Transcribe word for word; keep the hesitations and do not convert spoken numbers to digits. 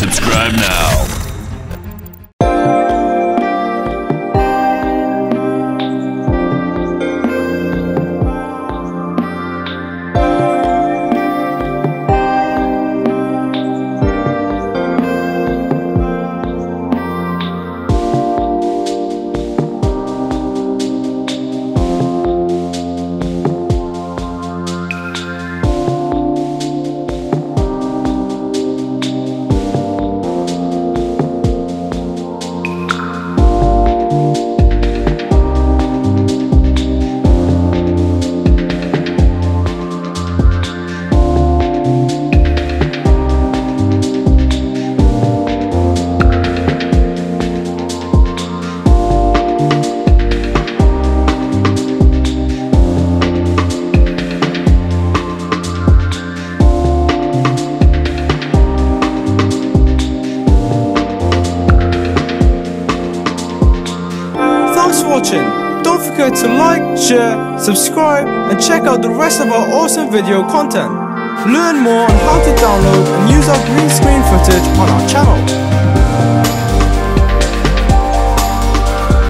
Subscribe now. Thanks for watching. Don't forget to like, share, subscribe and check out the rest of our awesome video content. Learn more on how to download and use our green screen footage on our channel.